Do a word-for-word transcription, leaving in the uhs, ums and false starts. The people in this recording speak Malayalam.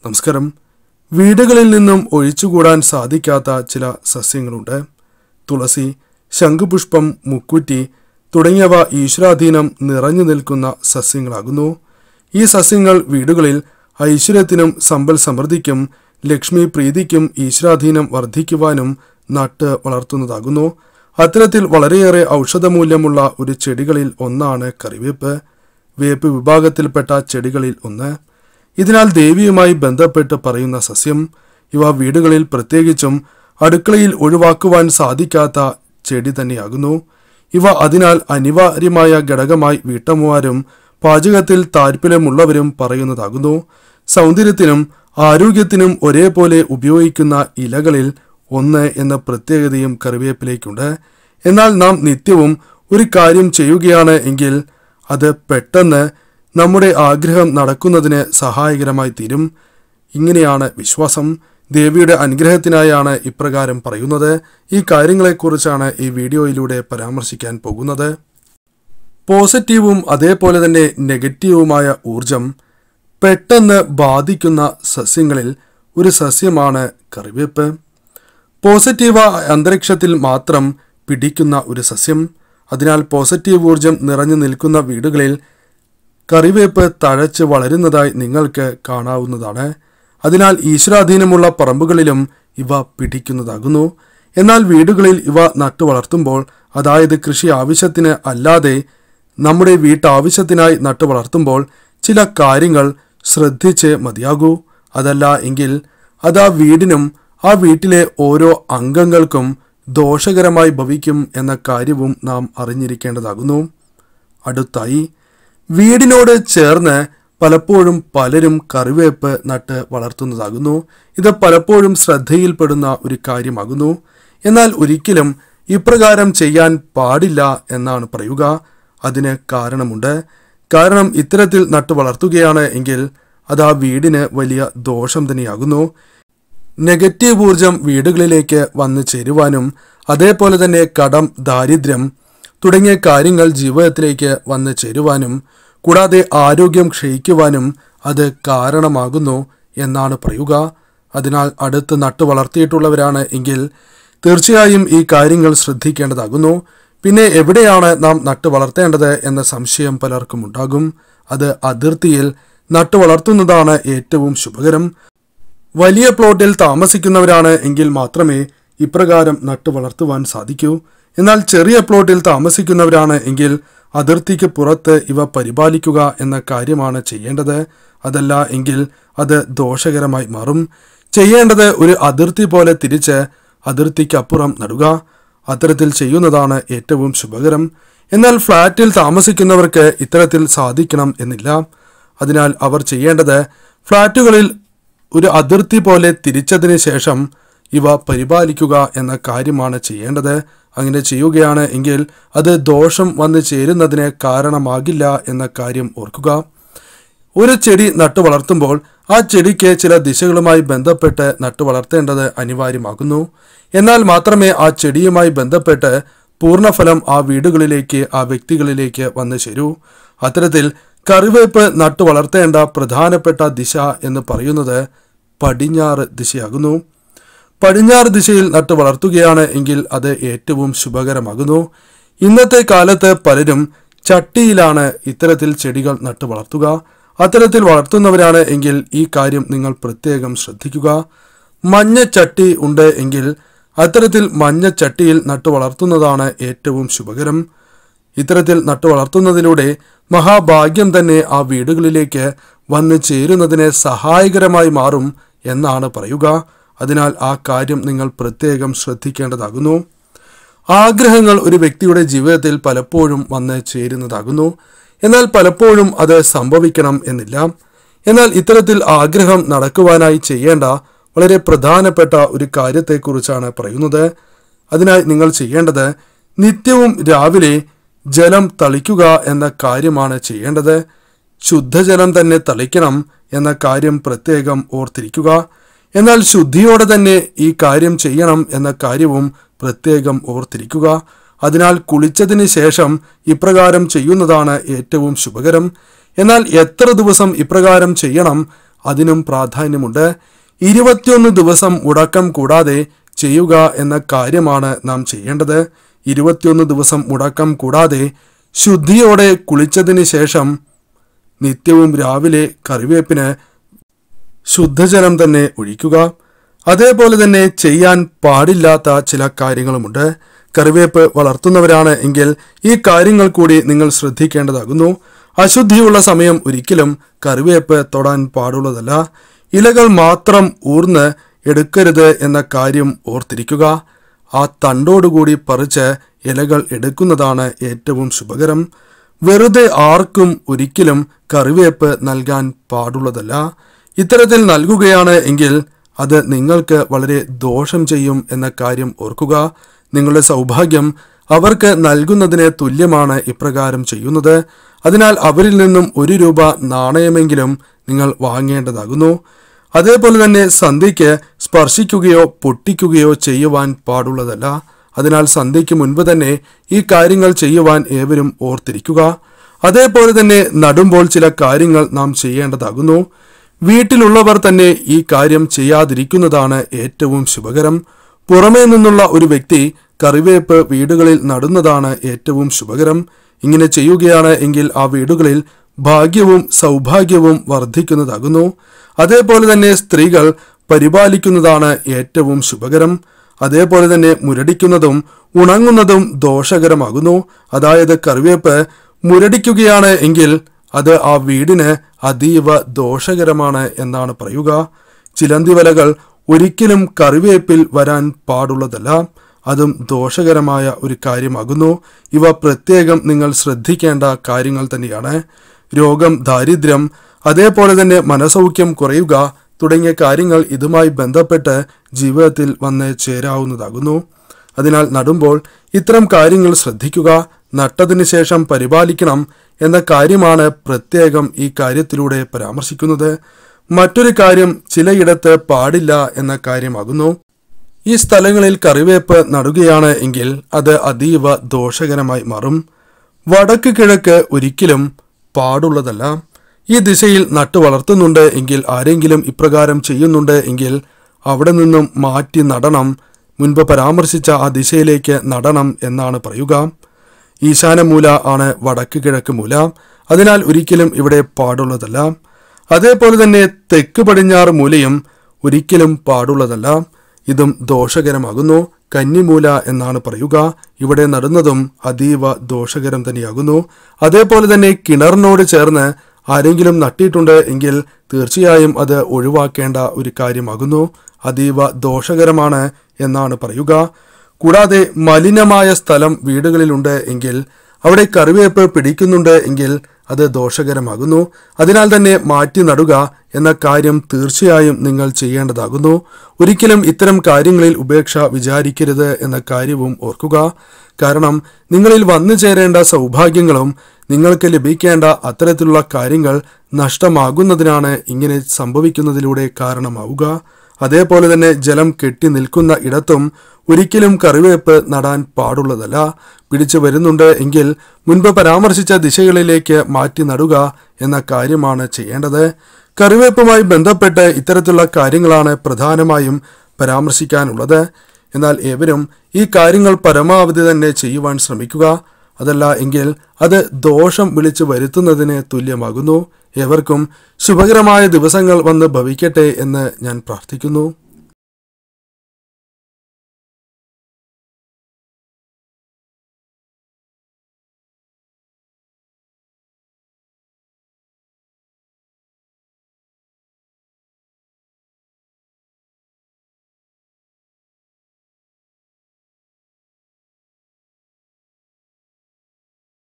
നമസ്കാരം. വീടുകളിൽ നിന്നും ഒഴിച്ചുകൂടാൻ സാധിക്കാത്ത ചില സസ്യങ്ങളുണ്ട്. തുളസി, ശംഖുപുഷ്പം, മുക്കുറ്റി തുടങ്ങിയവ ഈശ്വരാധീനം നിറഞ്ഞു നിൽക്കുന്ന സസ്യങ്ങളാകുന്നു. ഈ സസ്യങ്ങൾ വീടുകളിൽ ഐശ്വര്യത്തിനും സമ്പൽ സമൃദ്ധിക്കും ലക്ഷ്മി പ്രീതിക്കും ഈശ്വരാധീനം വർദ്ധിക്കുവാനും നട്ട് വളർത്തുന്നതാകുന്നു. അത്തരത്തിൽ വളരെയേറെ ഔഷധമൂല്യമുള്ള ഒരു ചെടികളിൽ ഒന്നാണ് കറിവേപ്പ്. വേപ്പ് വിഭാഗത്തിൽപ്പെട്ട ചെടികളിൽ ഒന്ന്. ഇതിനാൽ ദേവിയുമായി ബന്ധപ്പെട്ട് പറയുന്ന സസ്യം. ഇവ വീടുകളിൽ പ്രത്യേകിച്ചും അടുക്കളയിൽ ഒഴിവാക്കുവാൻ സാധിക്കാത്ത ചെടി തന്നെയാകുന്നു. ഇവ അതിനാൽ അനിവാര്യമായ ഘടകമായി വീട്ടമ്മമാരും പാചകത്തിൽ താല്പര്യമുള്ളവരും പറയുന്നതാകുന്നു. സൗന്ദര്യത്തിനും ആരോഗ്യത്തിനും ഒരേപോലെ ഉപയോഗിക്കുന്ന ഇലകളിൽ ഒന്ന് എന്ന പ്രത്യേകതയും കറിവേപ്പിലേക്കുണ്ട്. എന്നാൽ നാം നിത്യവും ഒരു കാര്യം ചെയ്യുകയാണ് എങ്കിൽ അത് പെട്ടെന്ന് നമ്മുടെ ആഗ്രഹം നടക്കുന്നതിന് സഹായകരമായി തീരും. ഇങ്ങനെയാണ് വിശ്വാസം. ദേവിയുടെ അനുഗ്രഹത്തിനായാണ് ഇപ്രകാരം പറയുന്നത്. ഈ കാര്യങ്ങളെക്കുറിച്ചാണ് ഈ വീഡിയോയിലൂടെ പരാമർശിക്കാൻ പോകുന്നത്. പോസിറ്റീവും അതേപോലെ തന്നെ നെഗറ്റീവുമായ ഊർജം പെട്ടെന്ന് ബാധിക്കുന്ന സസ്യങ്ങളിൽ ഒരു സസ്യമാണ് കറിവേപ്പ്. പോസിറ്റീവ് അന്തരീക്ഷത്തിൽ മാത്രം പിടിക്കുന്ന ഒരു സസ്യം. അതിനാൽ പോസിറ്റീവ് ഊർജം നിറഞ്ഞു നിൽക്കുന്ന വീടുകളിൽ കറിവേപ്പ് തഴച്ച് വളരുന്നതായി നിങ്ങൾക്ക് കാണാവുന്നതാണ്. അതിനാൽ ഈശ്വരാധീനമുള്ള പറമ്പുകളിലും ഇവ പിടിക്കുന്നതാകുന്നു. എന്നാൽ വീടുകളിൽ ഇവ നട്ടു വളർത്തുമ്പോൾ, അതായത് കൃഷി ആവശ്യത്തിന് അല്ലാതെ നമ്മുടെ വീട്ടാവശ്യത്തിനായി നട്ടു വളർത്തുമ്പോൾ ചില കാര്യങ്ങൾ ശ്രദ്ധിച്ച് മതിയാകൂ. അതല്ല എങ്കിൽ അത് ആ വീടിനും ആ വീട്ടിലെ ഓരോ അംഗങ്ങൾക്കും ദോഷകരമായി ഭവിക്കും എന്ന കാര്യവും നാം അറിഞ്ഞിരിക്കേണ്ടതാകുന്നു. അടുത്തായി, വീടിനോട് ചേർന്ന് പലപ്പോഴും പലരും കറിവേപ്പ് നട്ട് വളർത്തുന്നതാകുന്നു. ഇത് പലപ്പോഴും ശ്രദ്ധയിൽപ്പെടുന്ന ഒരു കാര്യമാകുന്നു. എന്നാൽ ഒരിക്കലും ഇപ്രകാരം ചെയ്യാൻ പാടില്ല എന്നാണ് പറയുക. അതിന് കാരണമുണ്ട്. കാരണം ഇത്തരത്തിൽ നട്ട് വളർത്തുകയാണ് എങ്കിൽ അത് ആ വീടിന് വലിയ ദോഷം തന്നെയാകുന്നു. നെഗറ്റീവ് ഊർജം വീടുകളിലേക്ക് വന്നു ചേരുവാനും അതേപോലെ തന്നെ കടം, ദാരിദ്ര്യം തുടങ്ങിയ കാര്യങ്ങൾ ജീവിതത്തിലേക്ക് വന്നു ചേരുവാനും കൂടാതെ ആരോഗ്യം ക്ഷയിക്കുവാനും അത് കാരണമാകുന്നു എന്നാണ് പറയുക. അതിനാൽ അടുത്ത് നട്ടു വളർത്തിയിട്ടുള്ളവരാണ് എങ്കിൽ തീർച്ചയായും ഈ കാര്യങ്ങൾ ശ്രദ്ധിക്കേണ്ടതാകുന്നു. പിന്നെ എവിടെയാണ് നാം നട്ടു വളർത്തേണ്ടത് എന്ന സംശയം പലർക്കും ഉണ്ടാകും. അത് അതിർത്തിയിൽ നട്ടു വളർത്തുന്നതാണ് ഏറ്റവും ശുഭകരം. വലിയ പ്ലോട്ടിൽ താമസിക്കുന്നവരാണ് എങ്കിൽ മാത്രമേ ഇപ്രകാരം നട്ടു വളർത്തുവാൻ സാധിക്കൂ. എന്നാൽ ചെറിയ പ്ലോട്ടിൽ താമസിക്കുന്നവരാണ് എങ്കിൽ അതിർത്തിക്ക് പുറത്ത് ഇവ പരിപാലിക്കുക എന്ന കാര്യമാണ് ചെയ്യേണ്ടത്. അതല്ല എങ്കിൽ അത് ദോഷകരമായി മാറും. ചെയ്യേണ്ടത് ഒരു അതിർത്തി പോലെ തിരിച്ച് അതിർത്തിക്കപ്പുറം നടുക. അത്തരത്തിൽ ചെയ്യുന്നതാണ് ഏറ്റവും ശുഭകരം. എന്നാൽ ഫ്ലാറ്റിൽ താമസിക്കുന്നവർക്ക് ഇത്തരത്തിൽ സാധിക്കണം എന്നില്ല. അതിനാൽ അവർ ചെയ്യേണ്ടത് ഫ്ലാറ്റുകളിൽ ഒരു അതിർത്തി പോലെ തിരിച്ചതിന് ശേഷം ഇവ പരിപാലിക്കുക എന്ന കാര്യമാണ് ചെയ്യേണ്ടത്. അങ്ങനെ ചെയ്യുകയാണ് എങ്കിൽ അത് ദോഷം വന്നു ചേരുന്നതിന് കാരണമാകില്ല എന്ന കാര്യം ഓർക്കുക. ഒരു ചെടി നട്ടു വളർത്തുമ്പോൾ ആ ചെടിക്ക് ചില ദിശകളുമായി ബന്ധപ്പെട്ട് നട്ടു വളർത്തേണ്ടത് അനിവാര്യമാകുന്നു. എന്നാൽ മാത്രമേ ആ ചെടിയുമായി ബന്ധപ്പെട്ട് പൂർണ്ണഫലം ആ വീടുകളിലേക്ക്, ആ വ്യക്തികളിലേക്ക് വന്നു ചേരൂ. അത്തരത്തിൽ കറിവേപ്പ് നട്ടു വളർത്തേണ്ട പ്രധാനപ്പെട്ട ദിശ എന്ന് പറയുന്നത് പടിഞ്ഞാറ് ദിശയാകുന്നു. പടിഞ്ഞാറ് ദിശയിൽ നട്ടു വളർത്തുകയാണ് എങ്കിൽ അത് ഏറ്റവും ശുഭകരമാകുന്നു. ഇന്നത്തെ കാലത്ത് പലരും ചട്ടിയിലാണ് ഇത്തരത്തിൽ ചെടികൾ നട്ടു വളർത്തുക. അത്തരത്തിൽ വളർത്തുന്നവരാണ് എങ്കിൽ ഈ കാര്യം നിങ്ങൾ പ്രത്യേകം ശ്രദ്ധിക്കുക. മഞ്ഞ ചട്ടി ഉണ്ട് എങ്കിൽ അത്തരത്തിൽ മഞ്ഞ ചട്ടിയിൽ നട്ടു വളർത്തുന്നതാണ് ഏറ്റവും ശുഭകരം. ഇത്തരത്തിൽ നട്ടു വളർത്തുന്നതിലൂടെ മഹാഭാഗ്യം തന്നെ ആ വീടുകളിലേക്ക് വന്നു ചേരുന്നതിന് സഹായകരമായി മാറും എന്നാണ് പറയുക. അതിനാൽ ആ കാര്യം നിങ്ങൾ പ്രത്യേകം ശ്രദ്ധിക്കേണ്ടതാകുന്നു. ആഗ്രഹങ്ങൾ ഒരു വ്യക്തിയുടെ ജീവിതത്തിൽ പലപ്പോഴും വന്ന് ചേരുന്നതാകുന്നു. എന്നാൽ പലപ്പോഴും അത് സംഭവിക്കണം എന്നില്ല. എന്നാൽ ഇത്തരത്തിൽ ആഗ്രഹം നടക്കുവാനായി ചെയ്യേണ്ട വളരെ പ്രധാനപ്പെട്ട ഒരു കാര്യത്തെക്കുറിച്ചാണ് പറയുന്നത്. അതിനായി നിങ്ങൾ ചെയ്യേണ്ടത് നിത്യവും രാവിലെ ജലം തളിക്കുക എന്ന കാര്യമാണ് ചെയ്യേണ്ടത്. ശുദ്ധജലം തന്നെ തളിക്കണം എന്ന കാര്യം പ്രത്യേകം ഓർത്തിരിക്കുക. എന്നാൽ ശുദ്ധിയോടെ തന്നെ ഈ കാര്യം ചെയ്യണം എന്ന കാര്യവും പ്രത്യേകം ഓർത്തിരിക്കുക. അതിനാൽ കുളിച്ചതിന് ശേഷം ഇപ്രകാരം ചെയ്യുന്നതാണ് ഏറ്റവും ശുഭകരം. എന്നാൽ എത്ര ദിവസം ഇപ്രകാരം ചെയ്യണം, അതിനും പ്രാധാന്യമുണ്ട്. ഇരുപത്തിയൊന്ന് ദിവസം മുടക്കം കൂടാതെ ചെയ്യുക എന്ന കാര്യമാണ് നാം ചെയ്യേണ്ടത്. ഇരുപത്തിയൊന്ന് ദിവസം മുടക്കം കൂടാതെ ശുദ്ധിയോടെ കുളിച്ചതിന് ശേഷം നിത്യവും രാവിലെ കറിവേപ്പിന് ശുദ്ധജലം തന്നെ ഒഴിക്കുക. അതേപോലെ തന്നെ ചെയ്യാൻ പാടില്ലാത്ത ചില കാര്യങ്ങളുമുണ്ട്. കറിവേപ്പ് വളർത്തുന്നവരാണ് എങ്കിൽ ഈ കാര്യങ്ങൾ കൂടി നിങ്ങൾ ശ്രദ്ധിക്കേണ്ടതാകുന്നു. അശുദ്ധിയുള്ള സമയം ഒരിക്കലും കറിവേപ്പ് തൊടാൻ പാടുള്ളതല്ല. ഇലകൾ മാത്രം ഊർന്ന് എടുക്കരുത് എന്ന കാര്യം ഓർത്തിരിക്കുക. ആ തണ്ടോടുകൂടി പറിച്ച് ഇലകൾ എടുക്കുന്നതാണ് ഏറ്റവും ശുഭകരം. വെറുതെ ആർക്കും ഒരിക്കലും കറിവേപ്പ് നൽകാൻ പാടുള്ളതല്ല. ഇത്തരത്തിൽ നൽകുകയാണ് എങ്കിൽ അത് നിങ്ങൾക്ക് വളരെ ദോഷം ചെയ്യും എന്ന കാര്യം ഓർക്കുക. നിങ്ങളുടെ സൗഭാഗ്യം അവർക്ക് നൽകുന്നതിന് തുല്യമാണ് ഇപ്രകാരം ചെയ്യുന്നത്. അതിനാൽ അവരിൽ നിന്നും ഒരു രൂപ നാണയമെങ്കിലും നിങ്ങൾ വാങ്ങേണ്ടതാകുന്നു. അതേപോലെ തന്നെ സന്ധ്യയ്ക്ക് സ്പർശിക്കുകയോ പൊട്ടിക്കുകയോ ചെയ്യുവാൻ പാടുള്ളതല്ല. അതിനാൽ സന്ധ്യയ്ക്ക് മുൻപ് തന്നെ ഈ കാര്യങ്ങൾ ചെയ്യുവാൻ ഏവരും ഓർത്തിരിക്കുക. അതേപോലെ തന്നെ നടുമ്പോൾ ചില കാര്യങ്ങൾ നാം ചെയ്യേണ്ടതാകുന്നു. വീട്ടിലുള്ളവർ തന്നെ ഈ കാര്യം ചെയ്യാതിരിക്കുന്നതാണ് ഏറ്റവും ശുഭകരം. പുറമേ നിന്നുള്ള ഒരു വ്യക്തി കറിവേപ്പ് വീടുകളിൽ നടുന്നതാണ് ഏറ്റവും ശുഭകരം. ഇങ്ങനെ ചെയ്യുകയാണ് എങ്കിൽ ആ വീടുകളിൽ ഭാഗ്യവും സൗഭാഗ്യവും വർദ്ധിക്കുന്നതാകുന്നു. അതേപോലെ തന്നെ സ്ത്രീകൾ പരിപാലിക്കുന്നതാണ് ഏറ്റവും ശുഭകരം. അതേപോലെ തന്നെ മുരടിക്കുന്നതും ഉണങ്ങുന്നതും ദോഷകരമാകുന്നു. അതായത് കറിവേപ്പ് മുരടിക്കുകയാണ് എങ്കിൽ അത് ആ വീടിന് അതീവ ദോഷകരമാണ് എന്നാണ് പറയുക. ചിലന്തിവലകൾ ഒരിക്കലും കറിവേപ്പിൽ വരാൻ പാടുള്ളതല്ല. അതും ദോഷകരമായ ഒരു കാര്യമാകുന്നു. ഇവ പ്രത്യേകം നിങ്ങൾ ശ്രദ്ധിക്കേണ്ട കാര്യങ്ങൾ തന്നെയാണ്. രോഗം, ദാരിദ്ര്യം, അതേപോലെ തന്നെ മനസൗഖ്യം കുറയുക തുടങ്ങിയ കാര്യങ്ങൾ ഇതുമായി ബന്ധപ്പെട്ട് ജീവിതത്തിൽ വന്ന് ചേരാവുന്നതാകുന്നു. അതിനാൽ നടുമ്പോൾ ഇത്തരം കാര്യങ്ങൾ ശ്രദ്ധിക്കുക. നട്ടതിന് ശേഷം പരിപാലിക്കണം എന്ന കാര്യമാണ് പ്രത്യേകം ഈ കാര്യത്തിലൂടെ പരാമർശിക്കുന്നത്. മറ്റൊരു കാര്യം ചിലയിടത്ത് പാടില്ല എന്ന കാര്യമാകുന്നു. ഈ സ്ഥലങ്ങളിൽ കറിവേപ്പ് നടുകയാണ് എങ്കിൽ അത് അതീവ ദോഷകരമായി മാറും. വടക്ക് കിഴക്ക് ഒരിക്കലും പാടുള്ളതല്ല. ഈ ദിശയിൽ നട്ടു വളർത്തുന്നുണ്ട് എങ്കിൽ, ആരെങ്കിലും ഇപ്രകാരം ചെയ്യുന്നുണ്ട് എങ്കിൽ അവിടെ നിന്നും മാറ്റി നടണം. മുൻപ് പരാമർശിച്ച ആ ദിശയിലേക്ക് നടണം എന്നാണ് പറയുക. ഈശാനമൂല ആണ് വടക്ക് കിഴക്ക് മൂല. അതിനാൽ ഒരിക്കലും ഇവിടെ പാടുള്ളതല്ല. അതേപോലെ തന്നെ തെക്ക് പടിഞ്ഞാറ് മൂലയും ഒരിക്കലും പാടുള്ളതല്ല. ഇതും ദോഷകരമാകുന്നു. കന്നിമൂല എന്നാണ് പറയുക. ഇവിടെ നടുന്നതും അതീവ ദോഷകരം തന്നെയാകുന്നു. അതേപോലെ തന്നെ കിണറിനോട് ചേർന്ന് ആരെങ്കിലും നട്ടിട്ടുണ്ട് എങ്കിൽ തീർച്ചയായും അത് ഒഴിവാക്കേണ്ട ഒരു കാര്യമാകുന്നു. അതീവ ദോഷകരമാണ് എന്നാണ് പറയുക. കൂടാതെ മലിനമായ സ്ഥലം വീടുകളിലുണ്ട് എങ്കിൽ, അവിടെ കറിവേപ്പ് പിടിക്കുന്നുണ്ട് എങ്കിൽ അത് ദോഷകരമാകുന്നു. അതിനാൽ തന്നെ മാറ്റി നടുക എന്ന കാര്യം തീർച്ചയായും നിങ്ങൾ ചെയ്യേണ്ടതാകുന്നു. ഒരിക്കലും ഇത്തരം കാര്യങ്ങളിൽ ഉപേക്ഷ വിചാരിക്കരുത് എന്ന കാര്യവും ഓർക്കുക. കാരണം നിങ്ങളിൽ വന്നു ചേരേണ്ട സൗഭാഗ്യങ്ങളും നിങ്ങൾക്ക് ലഭിക്കേണ്ട അത്തരത്തിലുള്ള കാര്യങ്ങൾ നഷ്ടമാകുന്നതിനാണ് ഇങ്ങനെ സംഭവിക്കുന്നതിലൂടെ കാരണമാവുക. അതേപോലെ തന്നെ ജലം കെട്ടി നിൽക്കുന്ന ഇടത്തും ഒരിക്കലും കറിവേപ്പ് നടാൻ പാടുള്ളതല്ല. പിടിച്ചു വരുന്നുണ്ട് എങ്കിൽ മുൻപ് പരാമർശിച്ച ദിശകളിലേക്ക് മാറ്റി നടുക എന്ന കാര്യമാണ് ചെയ്യേണ്ടത്. കറിവേപ്പുമായി ബന്ധപ്പെട്ട് ഇത്തരത്തിലുള്ള കാര്യങ്ങളാണ് പ്രധാനമായും പരാമർശിക്കാനുള്ളത്. എന്നാൽ ഏവരും ഈ കാര്യങ്ങൾ പരമാവധി തന്നെ ചെയ്യുവാൻ ശ്രമിക്കുക. അതല്ല എങ്കിൽ അത് ദോഷം വിളിച്ചു വരുത്തുന്നതിന് തുല്യമാകുന്നു. ഏവർക്കും ശുഭകരമായ ദിവസങ്ങൾ വന്ന് ഭവിക്കട്ടെ എന്ന് ഞാൻ പ്രാർത്ഥിക്കുന്നു.